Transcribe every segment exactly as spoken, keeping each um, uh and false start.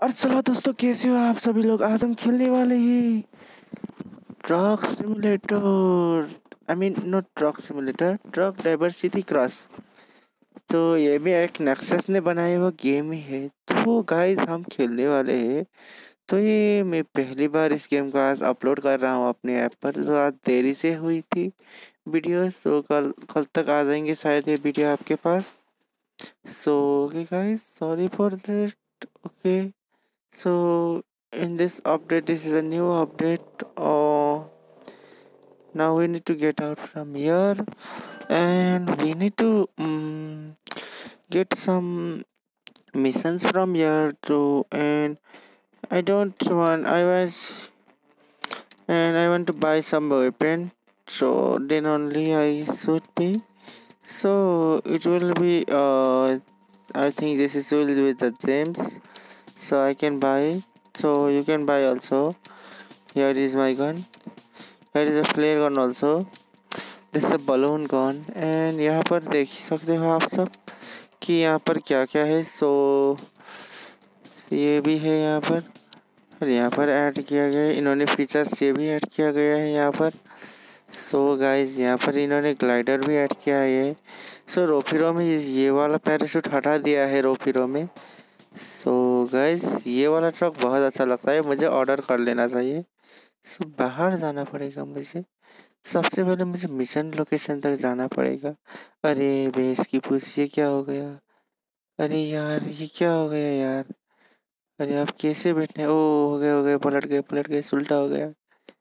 और चलो दोस्तों, कैसे हो आप सभी लोग। आज हम खेलने वाले हैं truck simulator. I mean not truck simulator, truck diversity cross. तो ये भी एक नेक्सस ने बनाया हुआ गेम ही है। तो गाइस हम खेलने वाले हैं। तो ये मैं पहली बार इस गेम को आज अपलोड कर रहा हूँ अपने ऐप पर। तो आज देरी से हुई थी वीडियोस, तो कल कल तक आ जाएंगे शायद ये वीडियो आपके पास। So okay guys, sorry for that. Okay, so in this update, this is a new update. Uh, now we need to get out from here, and we need to um, get some missions from here too. And I don't want. I was and I want to buy some weapon. So then only I should pay. So it will be. Uh, I think this is will be the gems. So I can buy. So you can buy also. Here is my gun. Here is a flare gun also. This is a balloon gun. And यहाँ पर देख ही सकते हो आप सब कि यहाँ पर क्या क्या है। सो ये भी है यहाँ पर, और यहाँ पर ऐड किया गया है इन्होंने फीचर्स, ये भी ऐड किया गया है यहाँ पर। सो गाइस यहाँ पर इन्होंने ग्लाइडर भी ऐड किया है। सो रोफिरो में ये वाला पैराशूट हटा दिया है रोफिरो में। सो गाइस ये वाला ट्रक बहुत अच्छा लगता है, मुझे ऑर्डर कर लेना चाहिए। सो बाहर जाना पड़ेगा मुझे। सबसे पहले मुझे मिशन लोकेशन तक जाना पड़ेगा। अरे भैंस की पूछ, ये क्या हो गया। अरे यार ये क्या हो गया यार। अरे आप कैसे बैठे। ओ हो गए हो गए पलट गए पलट गए उल्टा हो गया।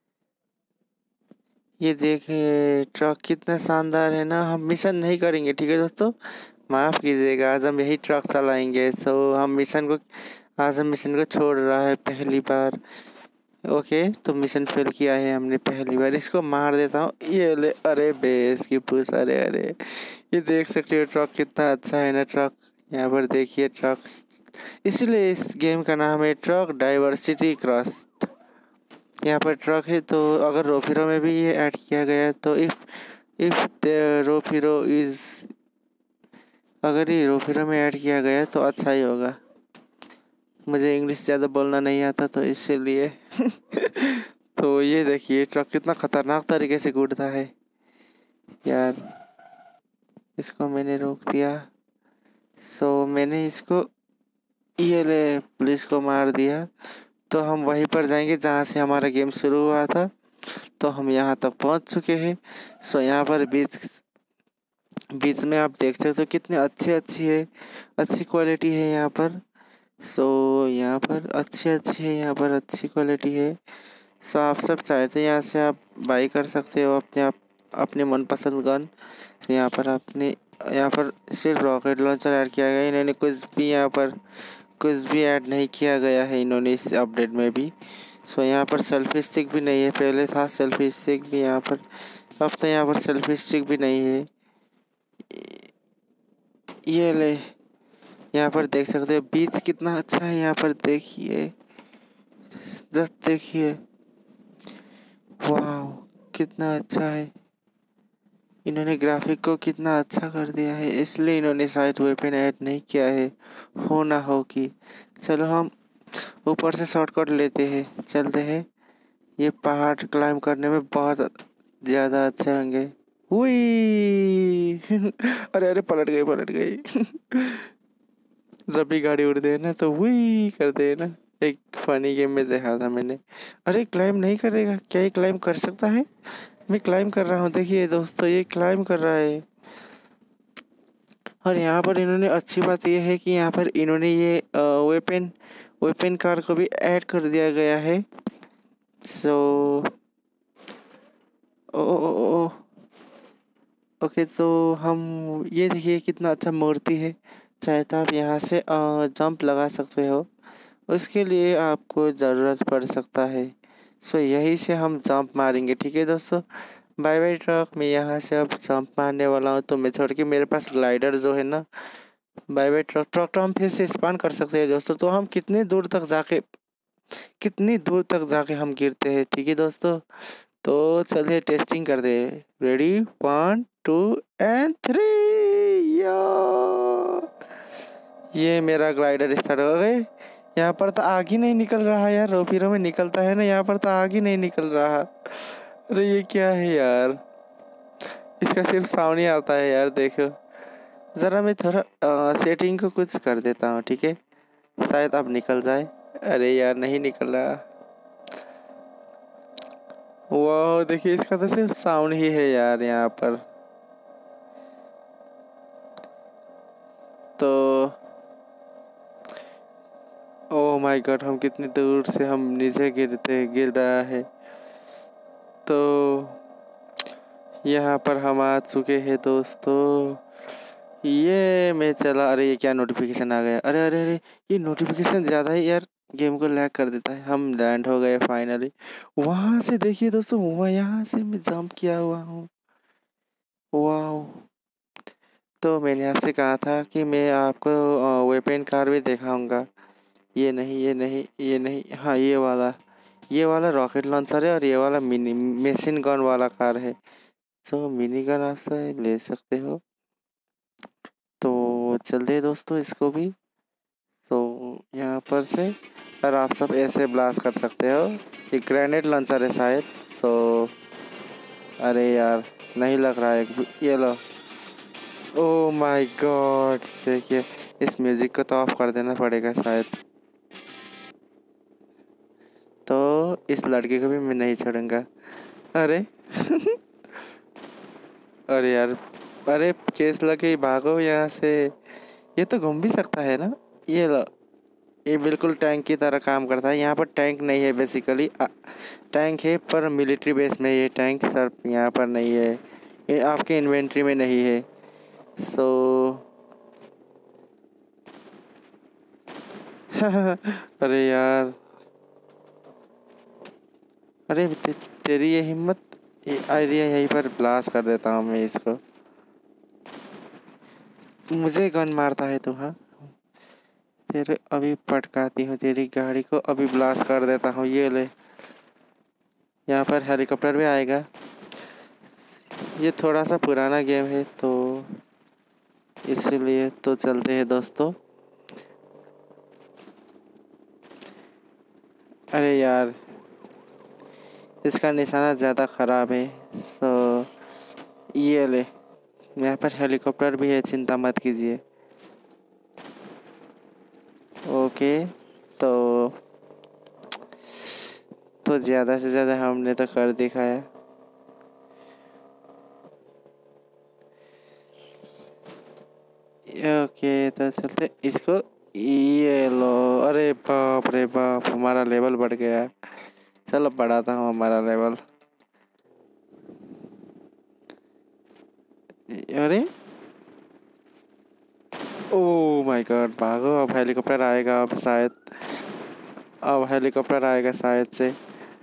ये देखे ट्रक कितना शानदार है ना। हम मिशन नहीं करेंगे, ठीक है दोस्तों, माफ़ कीजिएगा। आज हम यही ट्रक चलाएंगे। सो हम मिशन को आज हम मिशन को छोड़ रहा है पहली बार। ओके, तो मिशन फेल किया है हमने पहली बार। इसको मार देता हूँ, ये ले। अरे बेस की पूछ। अरे अरे ये देख सकते हो ट्रक कितना अच्छा है ना। ट्रक यहाँ पर देखिए ट्रक्स, इसलिए इस गेम का नाम है ट्रक डाइवर्सिटी क्रॉस। यहाँ पर ट्रक है, तो अगर रोफिरो में भी ये ऐड किया गया है तो इफ़ इफ़ द रोफिरो इज़, अगर ये रोफिरो में ऐड किया गया है तो अच्छा ही होगा। मुझे इंग्लिश ज़्यादा बोलना नहीं आता तो इसीलिए तो ये देखिए ट्रक कितना खतरनाक तरीके से कूदता है यार। इसको मैंने रोक दिया। सो मैंने इसको ये ले पुलिस को मार दिया। तो हम वहीं पर जाएंगे जहाँ से हमारा गेम शुरू हुआ था। तो हम यहाँ तक पहुँच चुके हैं। सो यहाँ पर बीच बीच में आप देख सकते हो कितनी अच्छी अच्छी है, अच्छी क्वालिटी है यहाँ पर। सो यहाँ पर अच्छी अच्छी है, यहाँ पर अच्छी क्वालिटी है। सो आप सब चाहते हैं यहाँ से आप बाई कर सकते हो अपने आप अपने मनपसंद गन। तो यहाँ पर अपने यहाँ पर सिर्फ रॉकेट लॉन्चर ऐड किया गया है। इन्होंने कुछ भी यहाँ पर कुछ भी ऐड नहीं किया गया है इन्होंने इस अपडेट में भी। सो यहाँ पर सेल्फी स्टिक भी नहीं है, पहले था सेल्फी स्टिक भी यहाँ पर, अब तो यहाँ पर सेल्फी स्टिक भी नहीं है। ये ले, यहाँ पर देख सकते हो बीच कितना अच्छा है। यहाँ पर देखिए, जस्ट देखिए, वाह कितना अच्छा है। इन्होंने ग्राफिक को कितना अच्छा कर दिया है, इसलिए इन्होंने शायद वेपन ऐड नहीं किया है, हो ना हो कि। चलो हम ऊपर से शॉर्टकट लेते हैं, चलते हैं। ये पहाड़ क्लाइम करने में बहुत ज़्यादा अच्छे होंगे। हुई अरे अरे पलट गई पलट गई जब भी गाड़ी उड़ते है ना तो हुई करते हैं ना। एक फनी गेम में देखा था मैंने। अरे क्लाइम नहीं करेगा क्या, ये क्लाइम कर सकता है। मैं क्लाइम कर रहा हूँ, देखिए दोस्तों ये क्लाइम कर रहा है। और यहाँ पर इन्होंने अच्छी बात यह है कि यहाँ पर इन्होंने ये वेपन वेपन कार को भी ऐड कर दिया गया है। सो ओ ओ ओ ओके, तो हम ये देखिए कितना अच्छा मूर्ति है। चाहे तो आप यहाँ से जंप लगा सकते हो, उसके लिए आपको ज़रूरत पड़ सकता है। सो यहीं से हम जंप मारेंगे, ठीक है दोस्तों। बाय बाय ट्रक, मैं यहाँ से अब जंप मारने वाला हूँ, तो मैं छोड़ के मेरे पास ग्लाइडर जो है ना। Bye bye truck. ट्रक तो हम फिर से स्पान कर सकते हैं दोस्तों। तो हम कितनी दूर तक जाके कितनी दूर तक जाके हम गिरते हैं, ठीक है दोस्तों। तो चलिए टेस्टिंग कर दे। Ready, one two and three. या ये मेरा ग्लाइडर स्टार्ट हो गए। यहाँ पर तो आग ही नहीं निकल रहा यार। रोपीरो में निकलता है ना, यहाँ पर तो आग ही नहीं निकल रहा। अरे ये क्या है यार, इसका सिर्फ साउंड ही आता है यार। देखो ज़रा मैं थोड़ा सेटिंग को कुछ कर देता हूँ, ठीक है, शायद अब निकल जाए। अरे यार नहीं निकल रहा। वाह देखिए, इसका तो सिर्फ साउंड ही है यार यहाँ पर। तो ओह माय गॉड, हम कितनी दूर से हम नीचे गिरते गिर रहा है। तो यहाँ पर हम आ चुके हैं दोस्तों। ये मैं चला। अरे ये क्या नोटिफिकेशन आ गया। अरे अरे अरे ये नोटिफिकेशन ज़्यादा ही यार गेम को लैग कर देता है। हम लैंड हो गए फाइनली। वहाँ से देखिए दोस्तों, वहाँ यहाँ से मैं जंप किया हुआ हूँ। वाह। तो मैंने आपसे कहा था कि मैं आपको वेपन कार भी दिखाऊंगा। ये नहीं, ये नहीं, ये नहीं, हाँ ये वाला, ये वाला रॉकेट लॉन्चर है और ये वाला मिनी मशीन गन वाला कार है। तो मिनी गन आप से ले सकते हो। तो चलते हैं दोस्तों इसको भी। तो यहाँ पर से और आप सब ऐसे ब्लास्ट कर सकते हो। ये ग्रेनेड लॉन्चर है शायद। सो अरे यार नहीं लग रहा है। ये लो। ओह माय गॉड, देखिए इस म्यूजिक को तो ऑफ कर देना पड़ेगा शायद। तो इस लड़के को भी मैं नहीं छोड़ूंगा। अरे अरे यार, अरे केस लगे, भागो यहाँ से। ये तो घूम भी सकता है ना। ये लो, ये बिल्कुल टैंक की तरह काम करता है। यहाँ पर टैंक नहीं है बेसिकली, टैंक है पर मिलिट्री बेस में ये टैंक सर यहाँ पर नहीं है। ये आपके इन्वेंट्री में नहीं है। सो अरे यार, अरे ते, तेरी ये हिम्मत। ये आइडिया यहीं पर ब्लास्ट कर देता हूँ मैं इसको। मुझे गन मारता है तू, हाँ? तेरे अभी पटकाती हूँ, तेरी गाड़ी को अभी ब्लास्ट कर देता हूँ। ये ले, यहाँ पर हेलीकॉप्टर भी आएगा। ये थोड़ा सा पुराना गेम है तो इसलिए तो चलते हैं दोस्तों। अरे यार, इसका निशाना ज़्यादा ख़राब है। सो ये ले, यहाँ पर हेलीकॉप्टर भी है, चिंता मत कीजिए। ओके। तो तो ज़्यादा से ज़्यादा हमने तो कर दिखाया। ओके तो चलते इसको। ये लो। अरे बाप रे बाप, हमारा लेवल बढ़ गया। चलो बढ़ाता हूँ हमारा लेवल। अरे ओह माय गॉड, भागो। अब हेलीकॉप्टर आएगा अब शायद। अब हेलीकॉप्टर आएगा शायद से।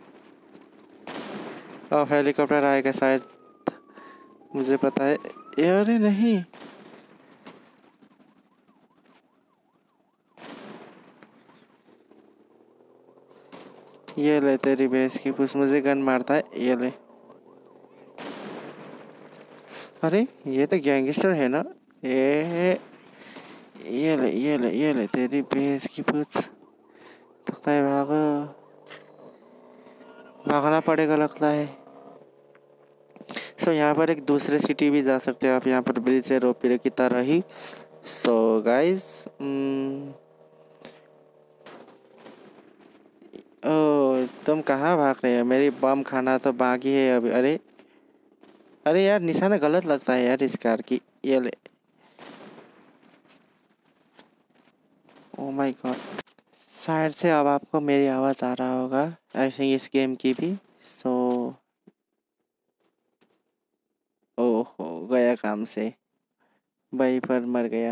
अब हेलीकॉप्टर आएगा शायद, मुझे पता है। अरे नहीं, ये ले तेरी भैंस की पूछ, मुझे गन मारता है। ये ले। अरे ये तो गैंगस्टर है ना। ये ये ले, ये ले, ये ले तेरी भैंस की पूछ। लगता है भागो, भागना पड़ेगा लगता है। सो यहाँ पर एक दूसरे सिटी भी जा सकते हो आप, यहाँ पर ब्रिज है रोपीरे की तरह ही। सो गाइस, ओ तुम कहाँ भाग रहे हो? मेरी बम खाना तो बाकी है अभी। अरे अरे यार, निशाना गलत लगता है यार इस कार की। ये ले। ओ माय गॉड, शायद से अब आपको मेरी आवाज़ आ रहा होगा ऐसे इस गेम की भी। सो ओहो, गया काम से, वहीं पर मर गया।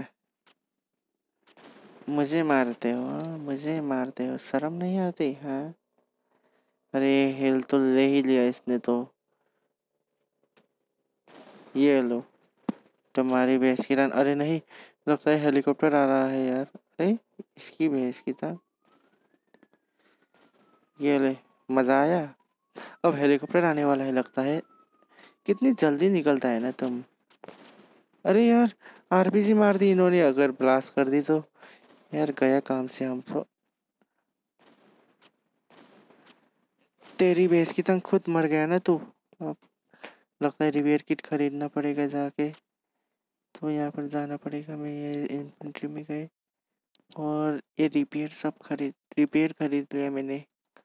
मुझे मारते हो, हाँ? मुझे मारते हो, शर्म नहीं आती? हाँ। अरे हिल तो ले ही लिया इसने तो। ये लो तुम्हारी भैंस की रन। अरे नहीं, लगता है हेलीकॉप्टर आ रहा है यार। अरे इसकी भैंस की था। ये ले, मज़ा आया। अब हेलीकॉप्टर आने वाला है लगता है। कितनी जल्दी निकलता है ना तुम। अरे यार, आरपीजी मार दी इन्होंने। अगर ब्लास्ट कर दी तो यार गया काम से हम तो। तेरी भैंस की तंग खुद मर गया ना तू। अब लगता है रिपेयर किट खरीदना पड़ेगा जाके। तो यहाँ पर जाना पड़ेगा, मैं ये इन्वेंट्री में गए और ये रिपेयर सब खरीद रिपेयर खरीद लिया मैंने।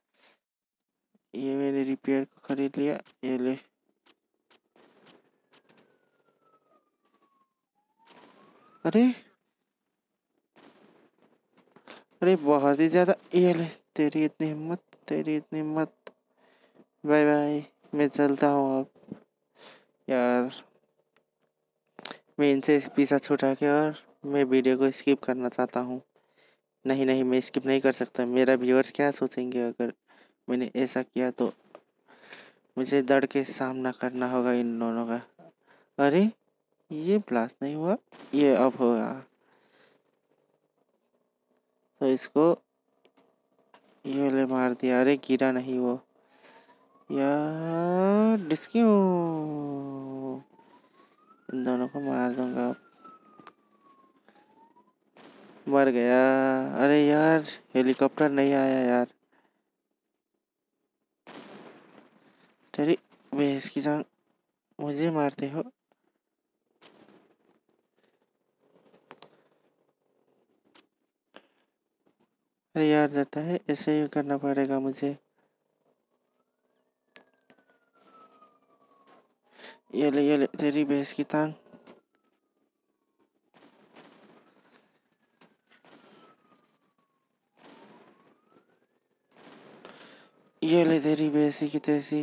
ये मैंने रिपेयर को खरीद लिया, ये ले। अरे अरे बहुत ही ज्यादा, ये ले। तेरी इतनी हिम्मत, तेरी इतनी हिम्मत। बाय बाय, मैं चलता हूँ अब। यार मैं इनसे पीछा छुड़ा के और मैं वीडियो को स्किप करना चाहता हूँ। नहीं नहीं, मैं स्किप नहीं कर सकता। मेरा व्यूअर्स क्या सोचेंगे अगर मैंने ऐसा किया तो। मुझे डर के सामना करना होगा इन दोनों का। अरे ये ब्लास्ट नहीं हुआ, ये अब होगा। तो इसको ये ले मार दिया। अरे गिरा नहीं वो यार, डिस्क्यू। इन दोनों को मार दूंगा अब। मर गया। अरे यार हेलीकॉप्टर नहीं आया यार। तेरी भैंस की जान, मुझे मारते हो। अरे यार जाता है, ऐसे ही करना पड़ेगा मुझे। ये ले ये ले तेरी भैंस की टांग। ये ले तेरी भैंसी की तैसी।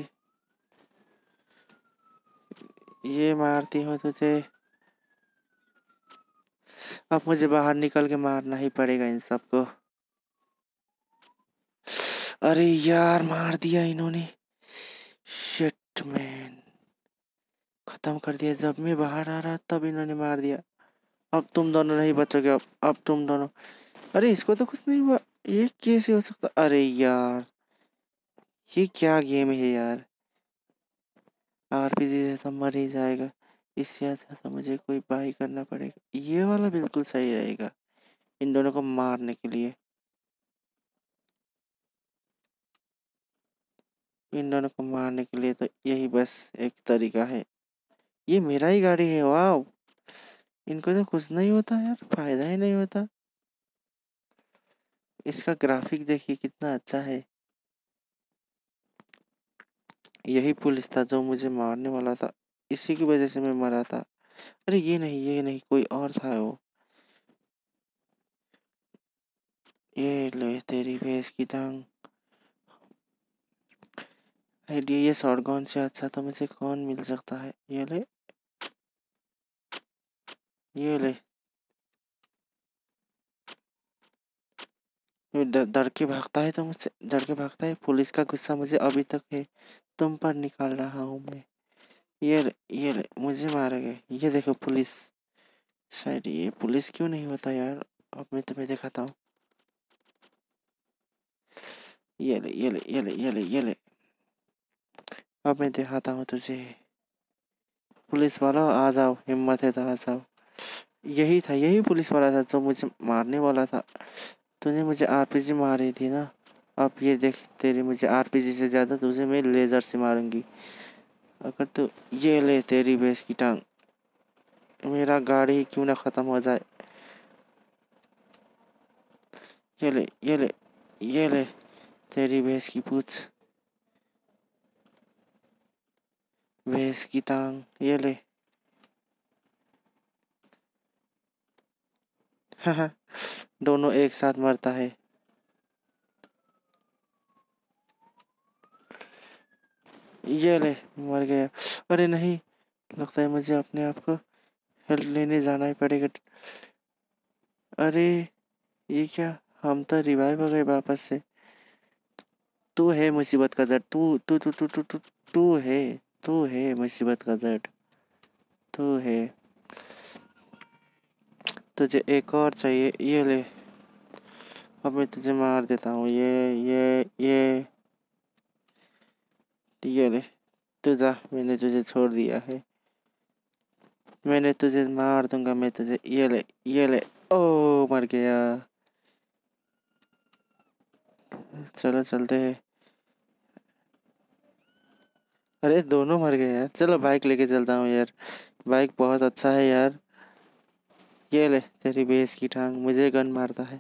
ये मारती हूँ तुझे। अब मुझे बाहर निकल के मारना ही पड़ेगा इन सबको। अरे यार मार दिया इन्होंने। शिट मैन, खत्म कर दिया। जब मैं बाहर आ रहा तब इन्होंने मार दिया। अब तुम दोनों नहीं बचोगे। अब अब तुम दोनों। अरे इसको तो कुछ नहीं हुआ, ये कैसे हो सकता। अरे यार ये क्या गेम है यार। आरपीजी से तो मर ही जाएगा। इससे अच्छा तो मुझे कोई बाई करना पड़ेगा। ये वाला बिल्कुल सही रहेगा इन दोनों को मारने के लिए। इन दोनों को मारने के लिए तो यही बस एक तरीका है। ये मेरा ही गाड़ी है, वाह। इनको तो कुछ नहीं होता यार, फायदा ही नहीं होता। इसका ग्राफिक देखिए कितना अच्छा है। यही पुलिस था जो मुझे मारने वाला था, इसी की वजह से मैं मरा था। अरे ये नहीं, ये नहीं, कोई और था वो। ये ले तेरी भैंस की टांग। आइडिया ये शॉटगन से अच्छा तो मुझे कौन मिल सकता है। ये ले ये ले। ये डर डर के भागता है तो मुझसे डर के भागता है। पुलिस का गुस्सा मुझे अभी तक है। तुम पर निकाल रहा हूँ मैं। ये ले ये ले, मुझे मारेंगे। ये देखो पुलिस। शायद ये पुलिस क्यों नहीं होता यार। अब मैं तुम्हें दिखाता हूँ। ये ले ये ले ये ले ये ले ये ले। अब मैं दिखाता हूँ तुझे। पुलिस वाला आ जाओ, हिम्मत है तो आ जाओ। यही था, यही पुलिस वाला था जो मुझे मारने वाला था। तूने मुझे आरपीजी मारी थी ना। अब ये देख, तेरी मुझे आरपीजी से ज़्यादा तुझे मैं लेज़र से मारूंगी अगर तू। ये ले तेरी भैंस की टांग। मेरा गाड़ी क्यों ना ख़त्म हो जाए। ये ले ये ले ये ले तेरी भैंस की पूछ, भैंस की टांग। ये ले। हाँ, दोनों एक साथ मरता है। ये ले, मर गया। अरे नहीं, लगता है मुझे अपने आप को हेल्प लेने जाना ही पड़ेगा। अरे ये क्या, हम तो रिवाइव हो गए वापस से। तू है मुसीबत का जड़। तू तू तू तू तू तू तू है। तू है मुसीबत का जड़। तू है। तुझे एक और चाहिए, ये ले। अब मैं तुझे मार देता हूँ। ये ये ये ये ले। तू जा, मैंने तुझे छोड़ दिया है। मैंने तुझे मार दूंगा मैं तुझे। ये ले ये ले। ओ मर गया। चलो चलते हैं। अरे दोनों मर गए यार। चलो बाइक लेके चलता हूँ यार, बाइक बहुत अच्छा है यार। ये ले तेरी बेस की टांग, मुझे गन मारता है।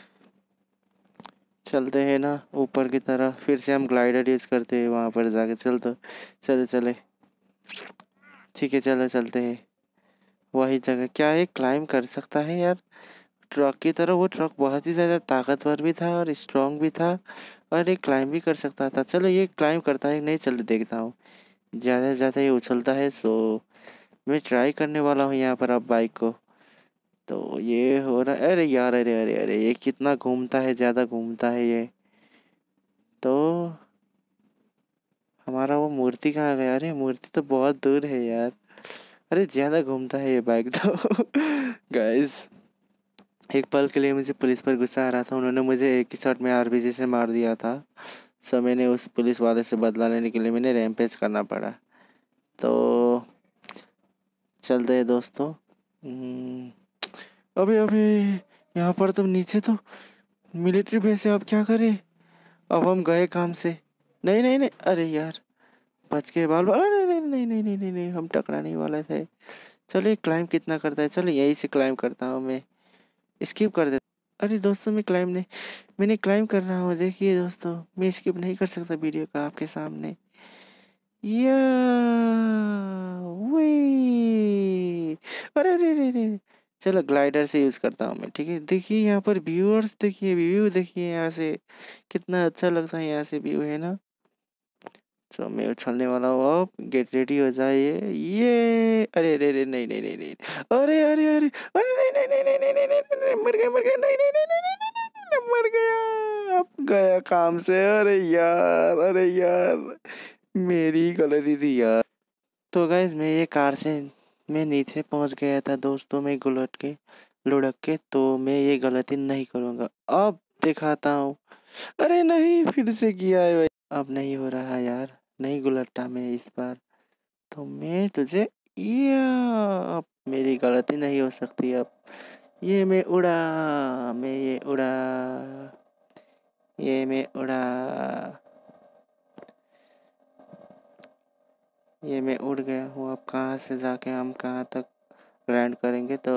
चलते हैं ना ऊपर की तरफ, फिर से हम ग्लाइडर यूज करते हैं वहां पर जाके। चल तो चले चले, ठीक है चलो चलते हैं। वही जगह क्या है, क्लाइम कर सकता है यार ट्रक की तरह। वो ट्रक बहुत ही ज़्यादा ताकतवर भी था और स्ट्रांग भी था, और ये क्लाइम भी कर सकता था। चलो ये क्लाइम करता है नहीं, चलो देखता हूँ। ज़्यादा से ज़्यादा ये उछलता है, सो मैं ट्राई करने वाला हूँ यहाँ पर अब बाइक को। तो ये हो रहा है, अरे यार अरे अरे अरे ये कितना घूमता है, ज़्यादा घूमता है ये तो। हमारा वो मूर्ति कहाँ गया? अरे मूर्ति तो बहुत दूर है यार। अरे ज़्यादा घूमता है ये बाइक तो। गाइस, एक पल के लिए मुझे पुलिस पर गुस्सा आ रहा था, उन्होंने मुझे एक ही शॉट में आरपीजी से मार दिया था। सो मैंने उस पुलिस वाले से बदला लेने के लिए मैंने रैम्पेज करना पड़ा। तो चलते हैं दोस्तों। हम्म, अबे अबे, यहाँ पर तो नीचे तो मिलिट्री बेस है, अब क्या करें? अब हम गए काम से। नहीं नहीं नहीं, अरे यार बच के बाल बाल, नहीं नहीं नहीं नहीं नहीं नहीं नहीं, हम टकराने वाले थे। चलिए क्लाइम कितना करता है, चलो यहीं से क्लाइम करता हूँ मैं, स्किप कर देता। अरे दोस्तों मैं क्लाइम नहीं, मैंने क्लाइम कर रहा हूँ, देखिए दोस्तों मैं स्किप नहीं कर सकता वीडियो का आपके सामने। या वे, अरे अरे अरे अरे, चलो ग्लाइडर से यूज करता हूँ मैं, ठीक है। देखिए यहाँ पर व्यूअर्स, देखिए व्यू देखिए यहाँ से कितना अच्छा लगता है, यहाँ से व्यू है ना। तो मैं उछलने वाला हूँ, अब गेट रेडी हो जाइए। ये अरे अरे अरे नहीं नहीं नहीं नहीं, अरे अरे अरे अरे नहीं नहीं नहीं नहीं नहीं नहीं नहीं नहीं नहीं, मर गया मर गया, नहीं नहीं नहीं नहीं नहीं नहीं नहीं, मर गया, अब गया काम से। अरे यार अरे यार मेरी गलती थी यार। तो गाइज मैं ये कार से मैं नीचे पहुंच गया था दोस्तों, मैं गुलट के लुढ़क के, तो मैं ये गलती नहीं करूँगा। अब दिखाता हूँ। अरे नहीं, फिर से किया है भाई, अब नहीं हो रहा यार, नहीं गुलटा मैं इस बार। तो मैं तुझे, ये अब मेरी गलती नहीं हो सकती अब। ये मैं उड़ा, मैं ये उड़ा, ये मैं उड़ा, ये मैं उड़ गया हूँ। अब कहाँ से जाके हम कहाँ तक लैंड करेंगे? तो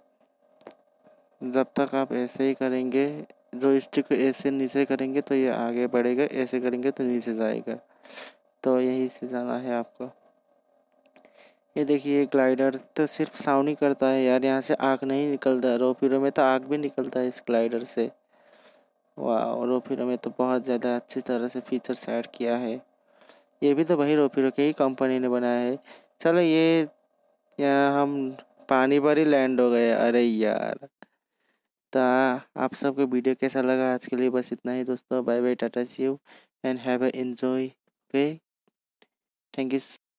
जब तक आप ऐसे ही करेंगे, जो स्टिक ऐसे नीचे करेंगे तो ये आगे बढ़ेगा, ऐसे करेंगे तो नीचे जाएगा। तो यही से जाना है आपको। ये देखिए ग्लाइडर तो सिर्फ साउंड ही करता है यार, यहाँ से आग नहीं निकलता। रोपीरो में तो आग भी निकलता है इस ग्लाइडर से। वाह, रोपीरो में तो बहुत ज़्यादा अच्छी तरह से फीचर्स ऐड किया है। ये भी तो वही रोपीरो की ही कंपनी ने बनाया है। चलो ये, यहाँ हम पानी पर ही लैंड हो गए। अरे यार, तो आप सबको वीडियो कैसा लगा? आज के लिए बस इतना ही दोस्तों। Bye bye, tata see you and have a enjoy. Okay, thank you.